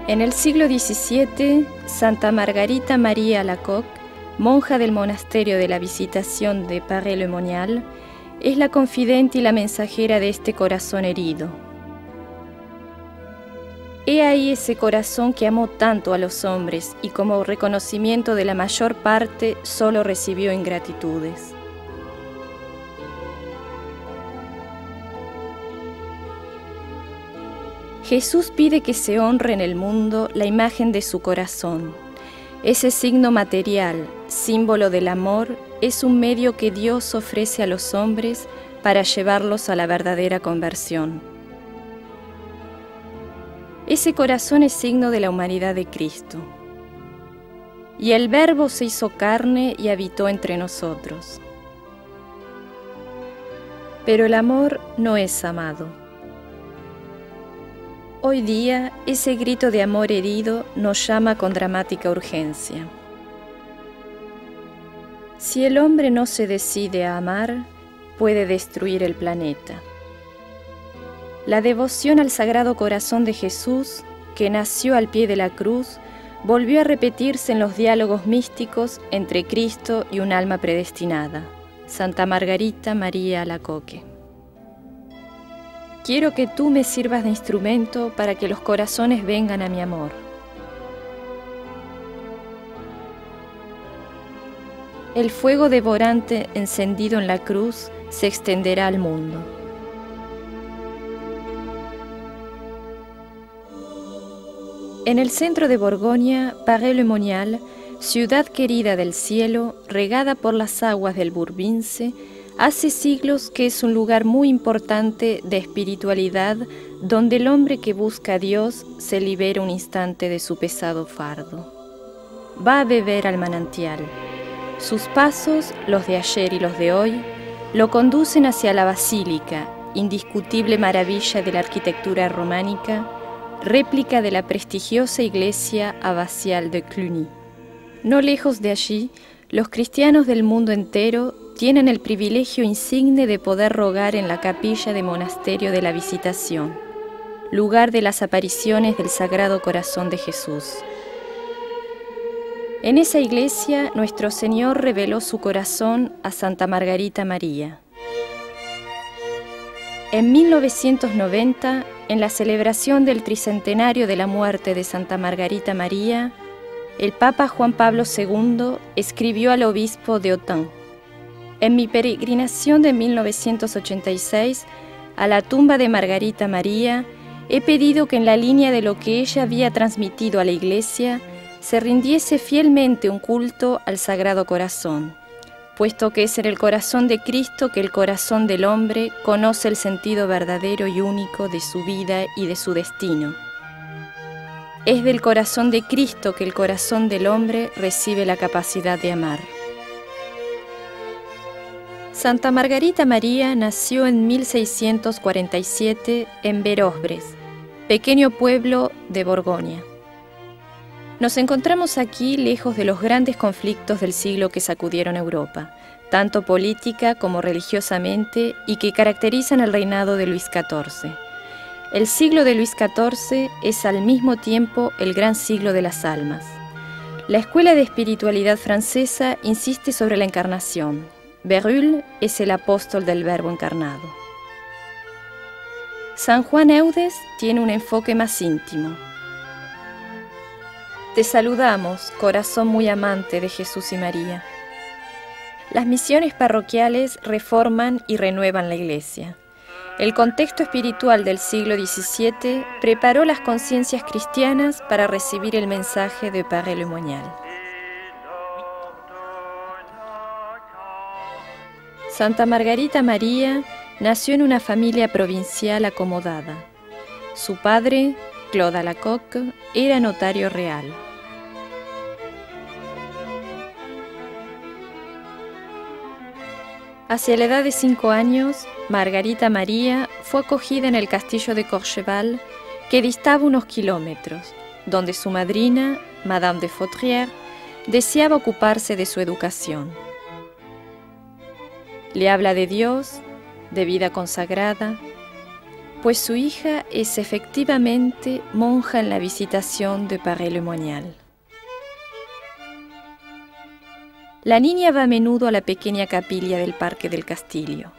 En el siglo XVII, Santa Margarita María Alacoque, monja del monasterio de la Visitación de Paray-le-Monial, es la confidente y la mensajera de este corazón herido. He ahí ese corazón que amó tanto a los hombres y como reconocimiento de la mayor parte solo recibió ingratitudes. Jesús pide que se honre en el mundo la imagen de su corazón. Ese signo material, símbolo del amor, es un medio que Dios ofrece a los hombres para llevarlos a la verdadera conversión. Ese corazón es signo de la humanidad de Cristo. Y el Verbo se hizo carne y habitó entre nosotros. Pero el amor no es amado. Hoy día, ese grito de amor herido nos llama con dramática urgencia. Si el hombre no se decide a amar, puede destruir el planeta. La devoción al Sagrado Corazón de Jesús, que nació al pie de la cruz, volvió a repetirse en los diálogos místicos entre Cristo y un alma predestinada, Santa Margarita María Alacoque. Quiero que tú me sirvas de instrumento para que los corazones vengan a mi amor. El fuego devorante encendido en la cruz se extenderá al mundo. En el centro de Borgoña, Paray-le-Monial, ciudad querida del cielo, regada por las aguas del Bourbince, hace siglos que es un lugar muy importante de espiritualidad donde el hombre que busca a Dios se libera un instante de su pesado fardo. Va a beber al manantial. Sus pasos, los de ayer y los de hoy, lo conducen hacia la basílica, indiscutible maravilla de la arquitectura románica, réplica de la prestigiosa iglesia abacial de Cluny. No lejos de allí, los cristianos del mundo entero tienen el privilegio insigne de poder rogar en la capilla de monasterio de la Visitación, lugar de las apariciones del Sagrado Corazón de Jesús. En esa iglesia, nuestro Señor reveló su corazón a Santa Margarita María. En 1990, en la celebración del tricentenario de la muerte de Santa Margarita María, el Papa Juan Pablo II escribió al obispo de Autun: en mi peregrinación de 1986 a la tumba de Margarita María, he pedido que en la línea de lo que ella había transmitido a la Iglesia, se rindiese fielmente un culto al Sagrado Corazón, puesto que es en el corazón de Cristo que el corazón del hombre conoce el sentido verdadero y único de su vida y de su destino. Es del corazón de Cristo que el corazón del hombre recibe la capacidad de amar. Santa Margarita María nació en 1647 en Berosbres, pequeño pueblo de Borgoña. Nos encontramos aquí lejos de los grandes conflictos del siglo que sacudieron Europa, tanto política como religiosamente, y que caracterizan el reinado de Luis XIV. El siglo de Luis XIV es al mismo tiempo el gran siglo de las almas. La escuela de espiritualidad francesa insiste sobre la encarnación. Bérulle es el apóstol del Verbo encarnado. San Juan Eudes tiene un enfoque más íntimo. Te saludamos, corazón muy amante de Jesús y María. Las misiones parroquiales reforman y renuevan la Iglesia. El contexto espiritual del siglo XVII preparó las conciencias cristianas para recibir el mensaje de Paray-le-Monial. Santa Margarita María nació en una familia provincial acomodada. Su padre, Claude Alacoque, era notario real. Hacia la edad de 5 años, Margarita María fue acogida en el castillo de Courchevel, que distaba unos kilómetros, donde su madrina, Madame de Fautrière, deseaba ocuparse de su educación. Le habla de Dios, de vida consagrada, pues su hija es efectivamente monja en la Visitación de Paray-le-Monial. La niña va a menudo a la pequeña capilla del Parque del Castillo.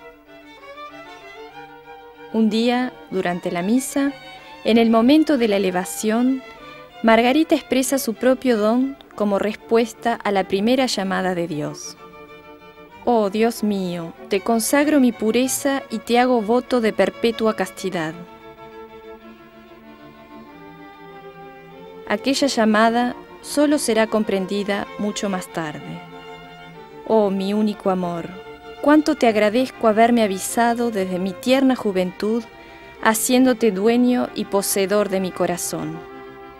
Un día, durante la misa, en el momento de la elevación, Margarita expresa su propio don como respuesta a la primera llamada de Dios. Oh Dios mío, te consagro mi pureza y te hago voto de perpetua castidad. Aquella llamada solo será comprendida mucho más tarde. Oh mi único amor, cuánto te agradezco haberme avisado desde mi tierna juventud, haciéndote dueño y poseedor de mi corazón.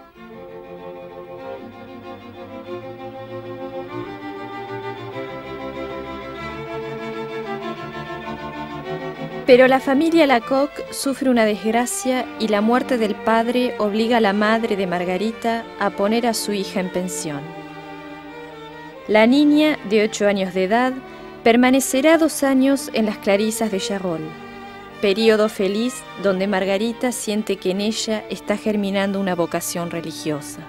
Pero la familia Lacoq sufre una desgracia y la muerte del padre obliga a la madre de Margarita a poner a su hija en pensión. La niña, de 8 años de edad, permanecerá 2 años en las Clarisas de Charolles, período feliz donde Margarita siente que en ella está germinando una vocación religiosa.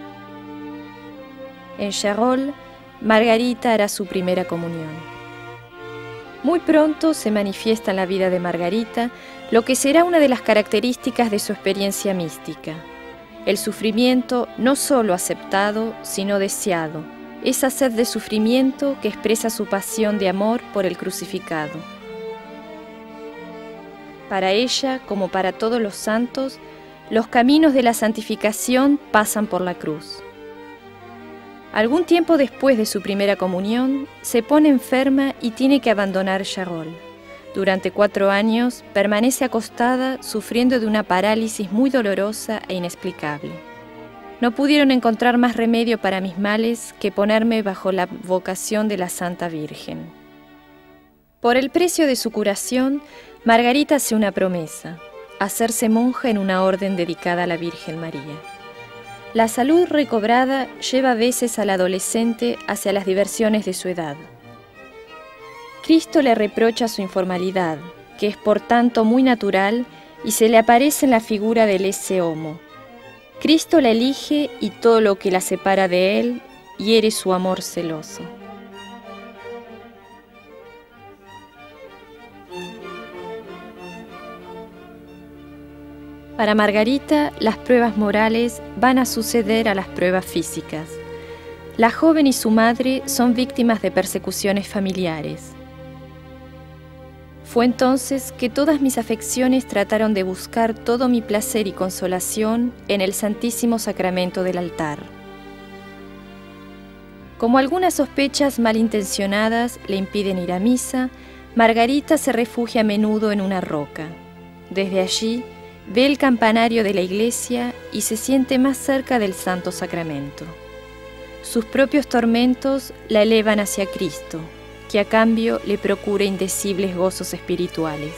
En Charolles, Margarita hará su primera comunión. Muy pronto se manifiesta en la vida de Margarita lo que será una de las características de su experiencia mística: el sufrimiento no solo aceptado, sino deseado, esa sed de sufrimiento que expresa su pasión de amor por el crucificado. Para ella, como para todos los santos, los caminos de la santificación pasan por la cruz. Algún tiempo después de su primera comunión, se pone enferma y tiene que abandonar Charolles. Durante 4 años permanece acostada sufriendo de una parálisis muy dolorosa e inexplicable. No pudieron encontrar más remedio para mis males que ponerme bajo la vocación de la Santa Virgen. Por el precio de su curación, Margarita hace una promesa: hacerse monja en una orden dedicada a la Virgen María. La salud recobrada lleva a veces al adolescente hacia las diversiones de su edad. Cristo le reprocha su informalidad, que es por tanto muy natural, y se le aparece en la figura del esse homo. Cristo la elige y todo lo que la separa de él hiere su amor celoso. Para Margarita, las pruebas morales van a suceder a las pruebas físicas. La joven y su madre son víctimas de persecuciones familiares. Fue entonces que todas mis afecciones trataron de buscar todo mi placer y consolación en el Santísimo Sacramento del altar. Como algunas sospechas malintencionadas le impiden ir a misa, Margarita se refugia a menudo en una roca. Desde allí, ve el campanario de la iglesia y se siente más cerca del Santo Sacramento. Sus propios tormentos la elevan hacia Cristo, que a cambio le procura indecibles gozos espirituales.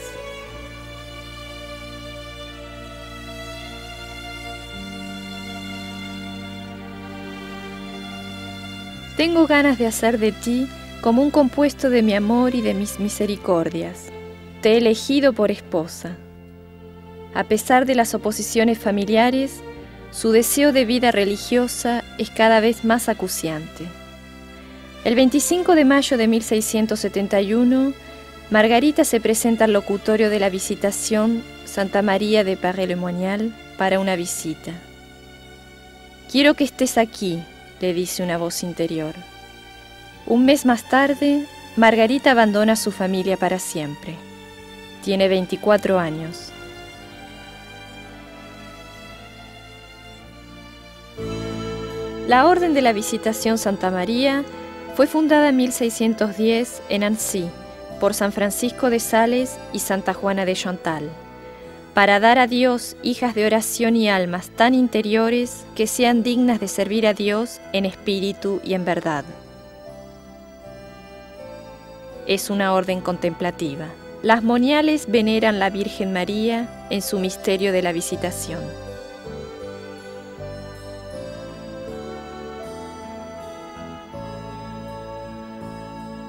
Tengo ganas de hacer de ti como un compuesto de mi amor y de mis misericordias. Te he elegido por esposa. A pesar de las oposiciones familiares, su deseo de vida religiosa es cada vez más acuciante. El 25 de mayo de 1671, Margarita se presenta al locutorio de la Visitación Santa María de Paray-le-Monial para una visita. «Quiero que estés aquí», le dice una voz interior. Un mes más tarde, Margarita abandona a su familia para siempre. Tiene 24 años. La Orden de la Visitación Santa María fue fundada en 1610 en Annecy por San Francisco de Sales y Santa Juana de Chantal, para dar a Dios hijas de oración y almas tan interiores que sean dignas de servir a Dios en espíritu y en verdad. Es una orden contemplativa. Las moniales veneran a la Virgen María en su misterio de la Visitación.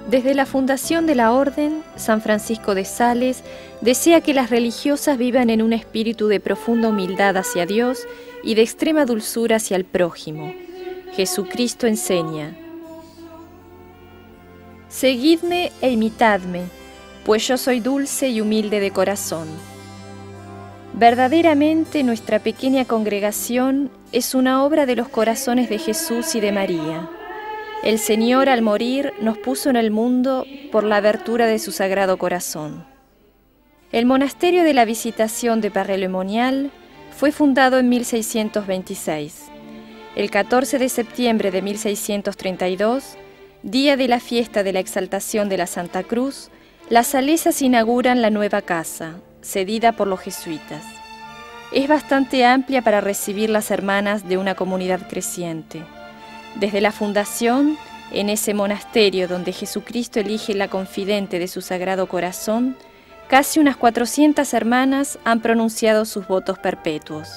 Desde la fundación de la Orden, San Francisco de Sales desea que las religiosas vivan en un espíritu de profunda humildad hacia Dios y de extrema dulzura hacia el prójimo. Jesucristo enseña: «Seguidme e imitadme, pues yo soy dulce y humilde de corazón». Verdaderamente nuestra pequeña congregación es una obra de los corazones de Jesús y de María. El Señor al morir nos puso en el mundo por la abertura de su Sagrado Corazón. El monasterio de la Visitación de Paray-le-Monial fue fundado en 1626. El 14 de septiembre de 1632, día de la fiesta de la Exaltación de la Santa Cruz, las salesas inauguran la nueva casa, cedida por los jesuitas. Es bastante amplia para recibir las hermanas de una comunidad creciente. Desde la fundación, en ese monasterio donde Jesucristo elige la confidente de su Sagrado Corazón, casi unas 400 hermanas han pronunciado sus votos perpetuos.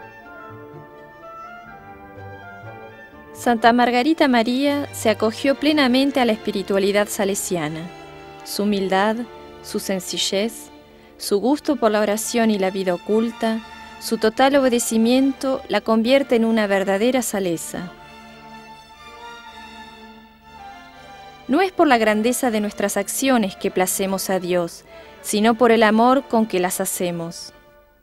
Santa Margarita María se acogió plenamente a la espiritualidad salesiana. Su humildad, su sencillez, su gusto por la oración y la vida oculta, su total obedecimiento la convierte en una verdadera salesa. No es por la grandeza de nuestras acciones que placemos a Dios, sino por el amor con que las hacemos.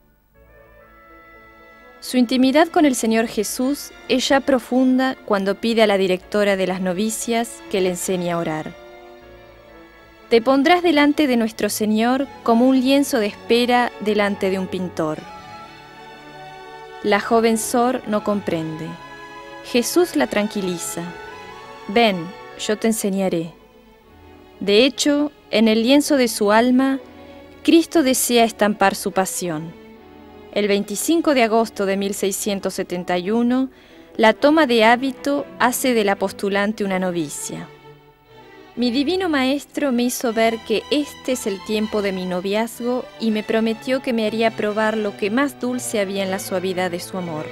Su intimidad con el Señor Jesús es ya profunda cuando pide a la directora de las novicias que le enseñe a orar. Te pondrás delante de nuestro Señor como un lienzo de espera delante de un pintor. La joven Sor no comprende. Jesús la tranquiliza. Ven, yo te enseñaré. De hecho, en el lienzo de su alma, Cristo desea estampar su pasión. El 25 de agosto de 1671, la toma de hábito hace de la postulante una novicia. Mi divino maestro me hizo ver que este es el tiempo de mi noviazgo y me prometió que me haría probar lo que más dulce había en la suavidad de su amor.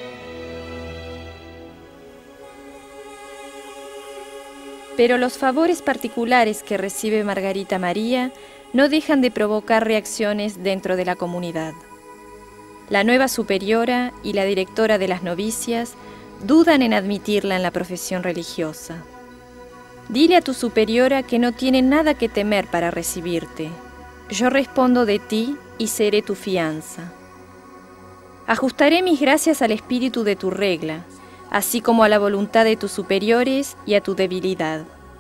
Pero los favores particulares que recibe Margarita María no dejan de provocar reacciones dentro de la comunidad. La nueva superiora y la directora de las novicias dudan en admitirla en la profesión religiosa. Dile a tu superiora que no tiene nada que temer para recibirte. Yo respondo de ti y seré tu fianza. Ajustaré mis gracias al espíritu de tu regla, así como a la voluntad de tus superiores y a tu debilidad.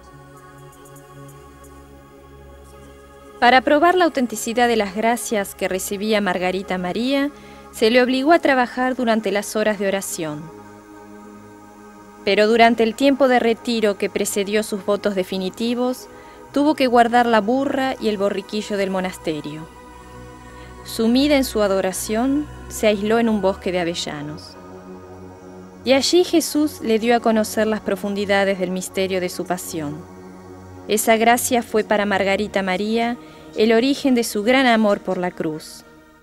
Para probar la autenticidad de las gracias que recibía Margarita María, se le obligó a trabajar durante las horas de oración. Pero durante el tiempo de retiro que precedió sus votos definitivos, tuvo que guardar la burra y el borriquillo del monasterio. Sumida en su adoración, se aisló en un bosque de avellanos. Y allí Jesús le dio a conocer las profundidades del misterio de su pasión. Esa gracia fue para Margarita María el origen de su gran amor por la cruz.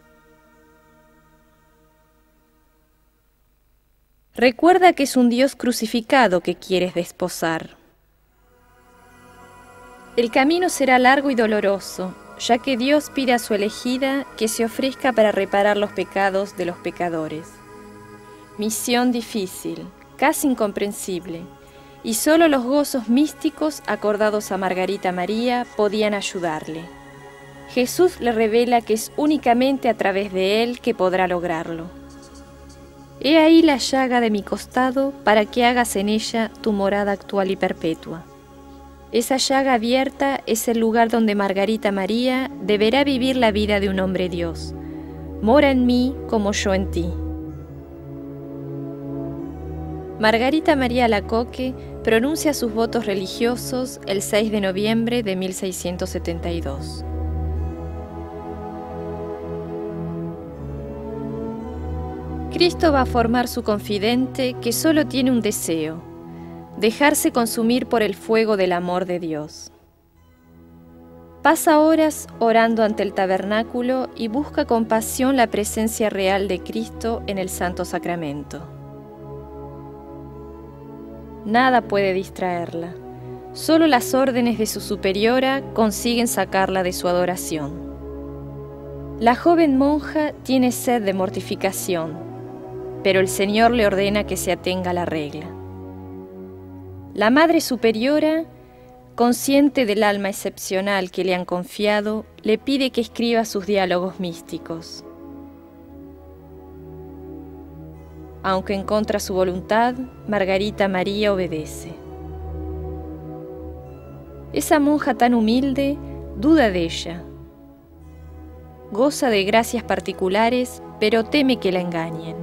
Recuerda que es un Dios crucificado que quieres desposar. El camino será largo y doloroso, ya que Dios pide a su elegida que se ofrezca para reparar los pecados de los pecadores. Misión difícil, casi incomprensible, y solo los gozos místicos acordados a Margarita María podían ayudarle. Jesús le revela que es únicamente a través de él que podrá lograrlo. He ahí la llaga de mi costado para que hagas en ella tu morada actual y perpetua. Esa llaga abierta es el lugar donde Margarita María deberá vivir la vida de un hombre Dios. Mora en mí como yo en ti. Margarita María Alacoque pronuncia sus votos religiosos el 6 de noviembre de 1672. Cristo va a formar su confidente que solo tiene un deseo: dejarse consumir por el fuego del amor de Dios. Pasa horas orando ante el tabernáculo y busca con pasión la presencia real de Cristo en el Santo Sacramento. Nada puede distraerla. Solo las órdenes de su superiora consiguen sacarla de su adoración. La joven monja tiene sed de mortificación, pero el Señor le ordena que se atenga a la regla. La Madre Superiora, consciente del alma excepcional que le han confiado, le pide que escriba sus diálogos místicos. Aunque en contra su voluntad, Margarita María obedece. Esa monja tan humilde duda de ella. Goza de gracias particulares, pero teme que la engañen.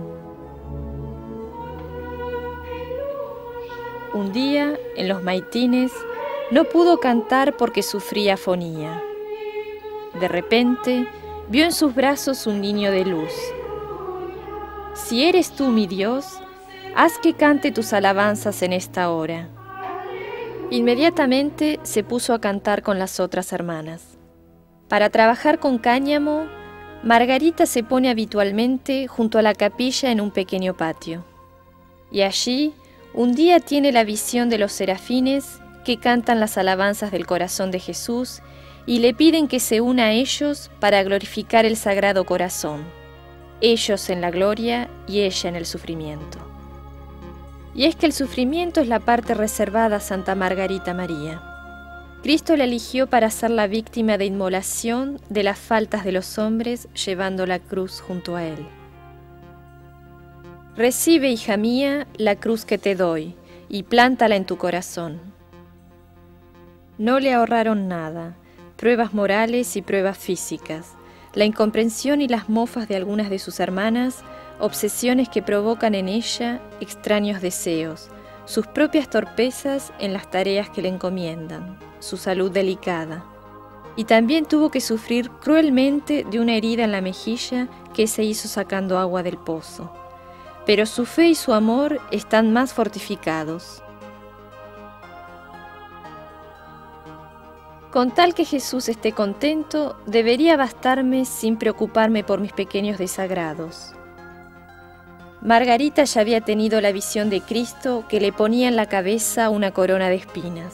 Un día, en los maitines, no pudo cantar porque sufría afonía. De repente, vio en sus brazos un niño de luz. Si eres tú mi Dios, haz que cante tus alabanzas en esta hora. Inmediatamente se puso a cantar con las otras hermanas. Para trabajar con cáñamo, Margarita se pone habitualmente junto a la capilla en un pequeño patio. Y allí, un día tiene la visión de los serafines que cantan las alabanzas del corazón de Jesús y le piden que se una a ellos para glorificar el Sagrado Corazón, ellos en la gloria y ella en el sufrimiento. Y es que el sufrimiento es la parte reservada a Santa Margarita María. Cristo la eligió para ser la víctima de inmolación de las faltas de los hombres, llevando la cruz junto a Él. Recibe, hija mía, la cruz que te doy, y plántala en tu corazón. No le ahorraron nada, pruebas morales y pruebas físicas, la incomprensión y las mofas de algunas de sus hermanas, obsesiones que provocan en ella extraños deseos, sus propias torpezas en las tareas que le encomiendan, su salud delicada. Y también tuvo que sufrir cruelmente de una herida en la mejilla que se hizo sacando agua del pozo. Pero su fe y su amor están más fortificados. Con tal que Jesús esté contento, debería bastarme sin preocuparme por mis pequeños desagrados. Margarita ya había tenido la visión de Cristo que le ponía en la cabeza una corona de espinas.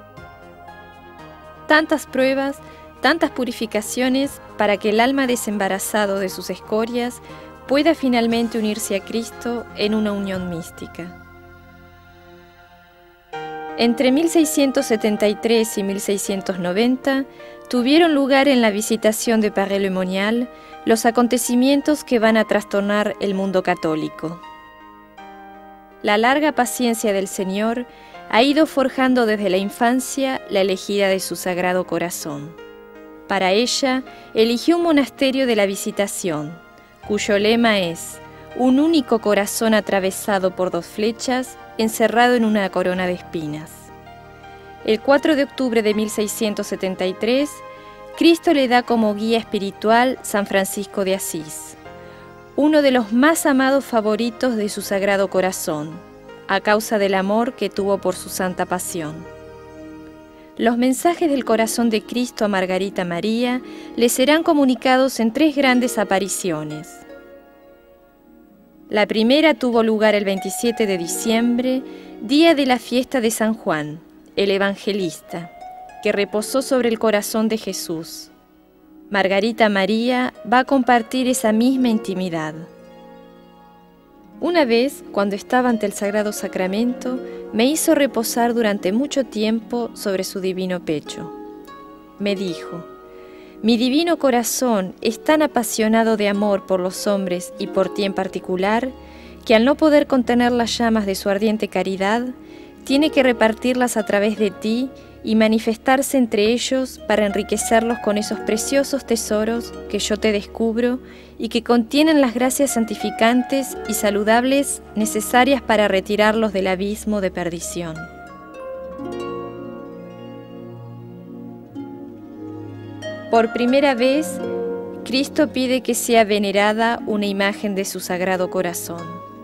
Tantas pruebas, tantas purificaciones para que el alma desembarazado de sus escorias pueda finalmente unirse a Cristo en una unión mística. Entre 1673 y 1690 tuvieron lugar en la Visitación de Paray-le-Monial los acontecimientos que van a trastornar el mundo católico. La larga paciencia del Señor ha ido forjando desde la infancia la elegida de su Sagrado Corazón. Para ella, eligió un monasterio de la Visitación, cuyo lema es «Un único corazón atravesado por dos flechas, encerrado en una corona de espinas». El 4 de octubre de 1673, Cristo le da como guía espiritual San Francisco de Asís, uno de los más amados favoritos de su Sagrado Corazón, a causa del amor que tuvo por su santa pasión. Los mensajes del corazón de Cristo a Margarita María le serán comunicados en 3 grandes apariciones. La primera tuvo lugar el 27 de diciembre, día de la fiesta de San Juan, el Evangelista, que reposó sobre el corazón de Jesús. Margarita María va a compartir esa misma intimidad. Una vez, cuando estaba ante el Sagrado Sacramento, me hizo reposar durante mucho tiempo sobre su divino pecho. Me dijo: «Mi divino corazón es tan apasionado de amor por los hombres y por ti en particular, que al no poder contener las llamas de su ardiente caridad, tiene que repartirlas a través de ti y manifestarse entre ellos para enriquecerlos con esos preciosos tesoros que yo te descubro y que contienen las gracias santificantes y saludables necesarias para retirarlos del abismo de perdición». Por primera vez, Cristo pide que sea venerada una imagen de su Sagrado Corazón.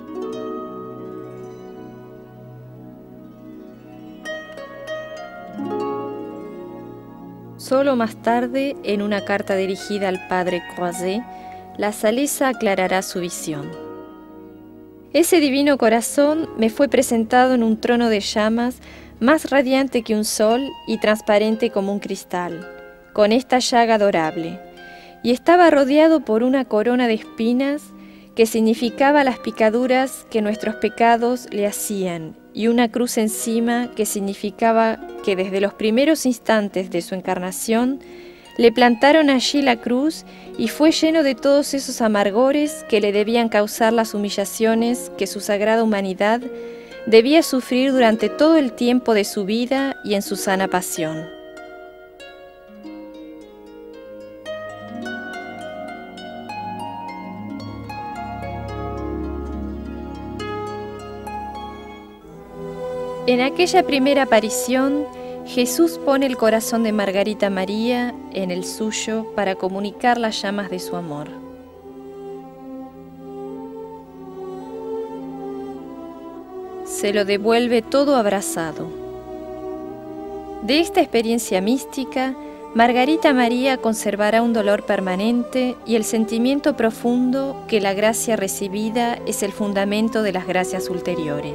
Solo más tarde, en una carta dirigida al padre Croiset, la Salesa aclarará su visión. Ese divino corazón me fue presentado en un trono de llamas más radiante que un sol y transparente como un cristal, con esta llaga adorable, y estaba rodeado por una corona de espinas que significaba las picaduras que nuestros pecados le hacían, y una cruz encima que significaba que desde los primeros instantes de su encarnación le plantaron allí la cruz y fue lleno de todos esos amargores que le debían causar las humillaciones que su sagrada humanidad debía sufrir durante todo el tiempo de su vida y en su sana pasión. En aquella primera aparición, Jesús pone el corazón de Margarita María en el suyo para comunicar las llamas de su amor. Se lo devuelve todo abrazado. De esta experiencia mística, Margarita María conservará un dolor permanente y el sentimiento profundo que la gracia recibida es el fundamento de las gracias ulteriores.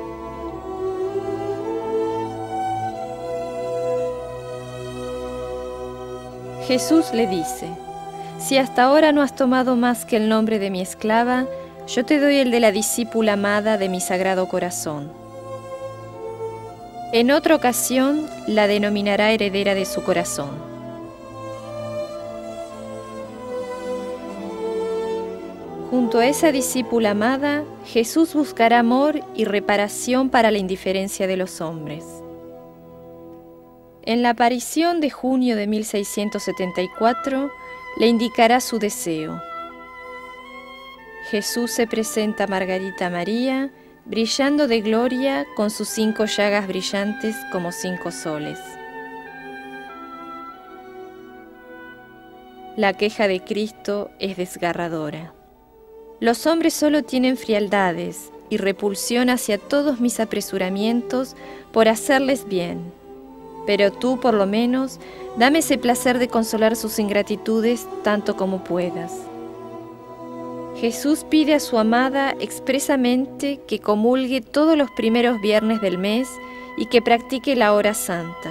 Jesús le dice: si hasta ahora no has tomado más que el nombre de mi esclava, yo te doy el de la discípula amada de mi sagrado corazón. En otra ocasión la denominará heredera de su corazón. Junto a esa discípula amada, Jesús buscará amor y reparación para la indiferencia de los hombres. En la aparición de junio de 1674, le indicará su deseo. Jesús se presenta a Margarita María, brillando de gloria con sus 5 llagas brillantes como 5 soles. La queja de Cristo es desgarradora. Los hombres solo tienen frialdades y repulsión hacia todos mis apresuramientos por hacerles bien. Pero tú, por lo menos, dame ese placer de consolar sus ingratitudes tanto como puedas. Jesús pide a su amada expresamente que comulgue todos los primeros viernes del mes y que practique la hora santa.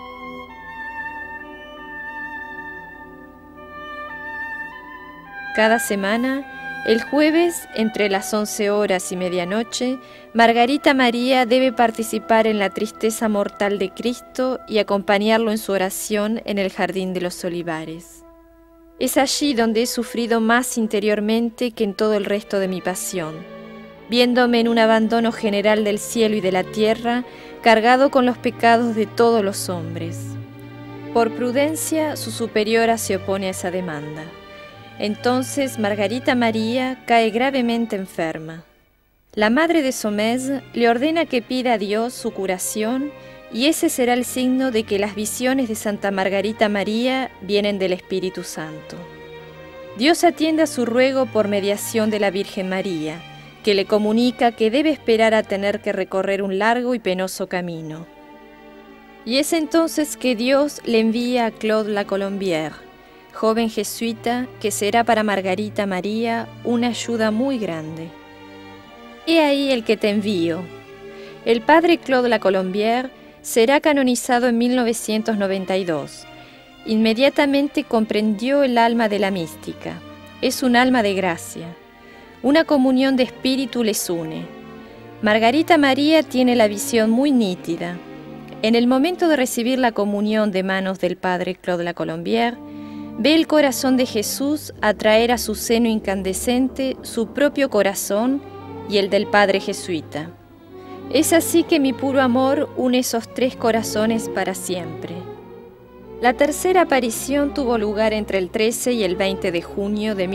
Cada semana, el jueves, entre las 11 horas y medianoche, Margarita María debe participar en la tristeza mortal de Cristo y acompañarlo en su oración en el Jardín de los Olivares. Es allí donde he sufrido más interiormente que en todo el resto de mi pasión, viéndome en un abandono general del cielo y de la tierra, cargado con los pecados de todos los hombres. Por prudencia, su superiora se opone a esa demanda. Entonces Margarita María cae gravemente enferma. La madre de Somez le ordena que pida a Dios su curación y ese será el signo de que las visiones de Santa Margarita María vienen del Espíritu Santo. Dios atiende a su ruego por mediación de la Virgen María, que le comunica que debe esperar a tener que recorrer un largo y penoso camino. Y es entonces que Dios le envía a Claude la Colombière, joven jesuita que será para Margarita María una ayuda muy grande. He ahí el que te envío. El padre Claude la Colombière será canonizado en 1992. Inmediatamente comprendió el alma de la mística. Es un alma de gracia. Una comunión de espíritu les une. Margarita María tiene la visión muy nítida. En el momento de recibir la comunión de manos del padre Claude la Colombière, ve el corazón de Jesús atraer a su seno incandescente su propio corazón y el del padre jesuita. Es así que mi puro amor une esos 3 corazones para siempre. La tercera aparición tuvo lugar entre el 13 y el 20 de junio de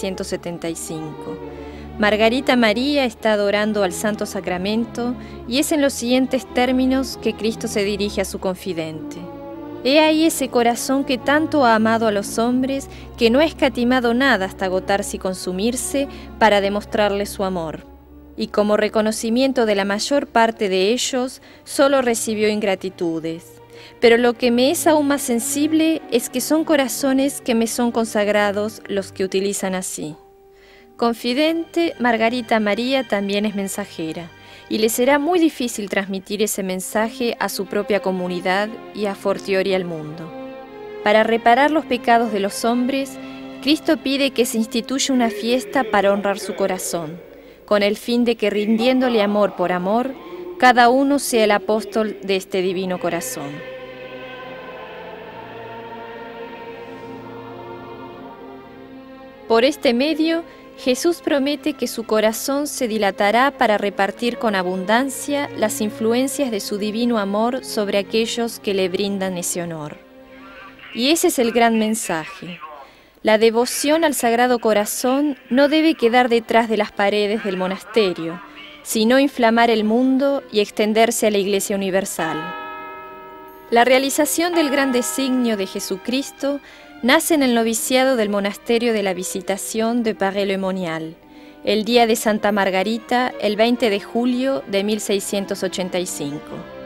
1675. Margarita María está adorando al Santo Sacramento y es en los siguientes términos que Cristo se dirige a su confidente. He ahí ese corazón que tanto ha amado a los hombres, que no ha escatimado nada hasta agotarse y consumirse para demostrarles su amor. Y como reconocimiento de la mayor parte de ellos, solo recibió ingratitudes. Pero lo que me es aún más sensible es que son corazones que me son consagrados los que utilizan así. Confidente, Margarita María también es mensajera, y le será muy difícil transmitir ese mensaje a su propia comunidad y a fortiori al mundo. Para reparar los pecados de los hombres, Cristo pide que se instituya una fiesta para honrar su corazón, con el fin de que, rindiéndole amor por amor, cada uno sea el apóstol de este divino corazón. Por este medio, Jesús promete que su corazón se dilatará para repartir con abundancia las influencias de su divino amor sobre aquellos que le brindan ese honor. Y ese es el gran mensaje. La devoción al Sagrado Corazón no debe quedar detrás de las paredes del monasterio, sino inflamar el mundo y extenderse a la Iglesia universal. La realización del gran designio de Jesucristo nace en el noviciado del monasterio de la Visitación de Paray-le-Monial, el día de Santa Margarita, el 20 de julio de 1685.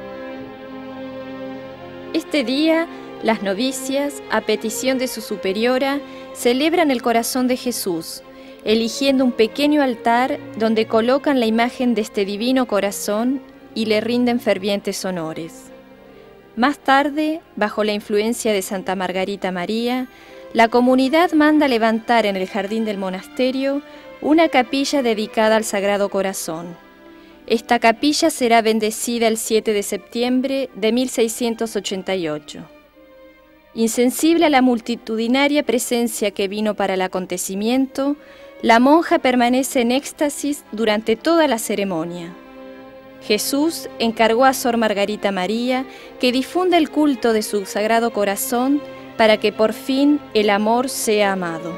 Este día, las novicias, a petición de su superiora, celebran el corazón de Jesús, eligiendo un pequeño altar donde colocan la imagen de este divino corazón y le rinden fervientes honores. Más tarde, bajo la influencia de Santa Margarita María, la comunidad manda levantar en el jardín del monasterio una capilla dedicada al Sagrado Corazón. Esta capilla será bendecida el 7 de septiembre de 1688. Insensible a la multitudinaria presencia que vino para el acontecimiento, la monja permanece en éxtasis durante toda la ceremonia. Jesús encargó a Sor Margarita María que difunda el culto de su Sagrado Corazón para que por fin el amor sea amado.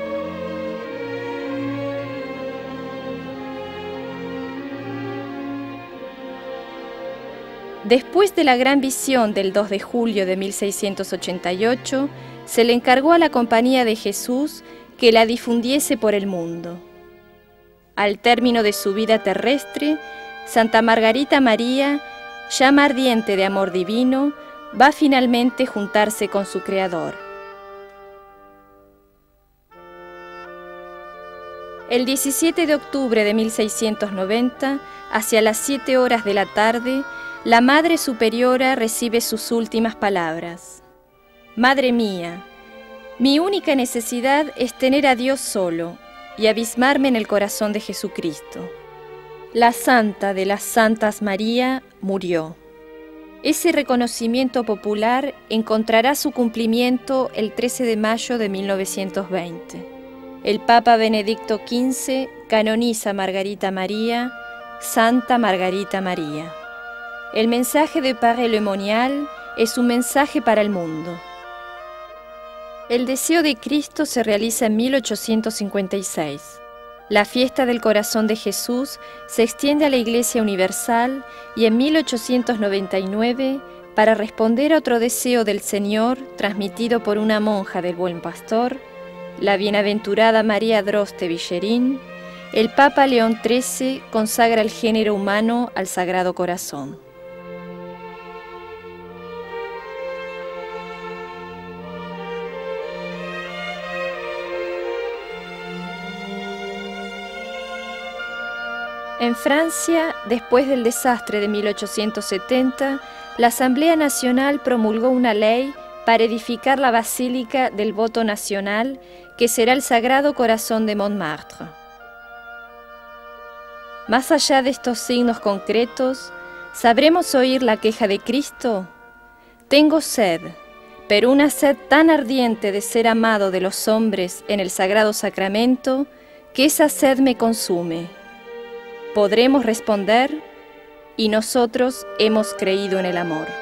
Después de la gran visión del 2 de julio de 1688, se le encargó a la Compañía de Jesús que la difundiese por el mundo. Al término de su vida terrestre, Santa Margarita María, llama ardiente de amor divino, va finalmente a juntarse con su Creador. El 17 de octubre de 1690, hacia las 7 horas de la tarde, la Madre Superiora recibe sus últimas palabras. Madre mía, mi única necesidad es tener a Dios solo y abismarme en el corazón de Jesucristo. La Santa de las Santas María murió. Ese reconocimiento popular encontrará su cumplimiento el 13 de mayo de 1920. El Papa Benedicto XV canoniza a Margarita María, Santa Margarita María. El mensaje de Paray-le-Monial es un mensaje para el mundo. El deseo de Cristo se realiza en 1856. La fiesta del Corazón de Jesús se extiende a la Iglesia Universal y en 1899, para responder a otro deseo del Señor transmitido por una monja del Buen Pastor, la bienaventurada María Droste Villerín, el Papa León XIII consagra el género humano al Sagrado Corazón. En Francia, después del desastre de 1870, la Asamblea Nacional promulgó una ley para edificar la Basílica del Voto Nacional, que será el Sagrado Corazón de Montmartre. Más allá de estos signos concretos, ¿sabremos oír la queja de Cristo? Tengo sed, pero una sed tan ardiente de ser amado de los hombres en el Sagrado Sacramento, que esa sed me consume. Podremos responder, y nosotros hemos creído en el amor.